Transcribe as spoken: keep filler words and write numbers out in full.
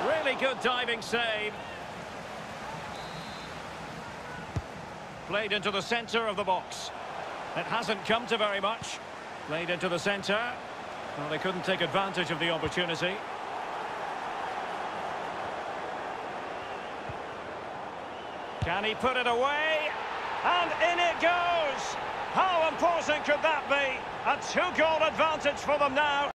Really good diving save. Played into the centre of the box. It hasn't come to very much. Played into the centre. Well, they couldn't take advantage of the opportunity. Can he put it away? And in it goes! How important could that be? A two-goal advantage for them now.